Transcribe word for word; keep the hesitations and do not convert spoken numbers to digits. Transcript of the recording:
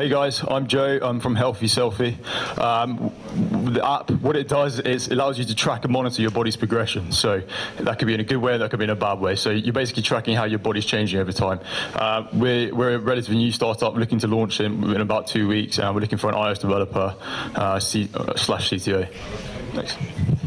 Hey guys, I'm Joe. I'm from Healthy Selfie. Um, the app, what it does is it allows you to track and monitor your body's progression. So that could be in a good way, that could be in a bad way. So you're basically tracking how your body's changing over time. Uh, we're, we're a relatively new startup looking to launch in, in about two weeks, and we're looking for an iOS developer uh, C, uh, slash C T O. Thanks.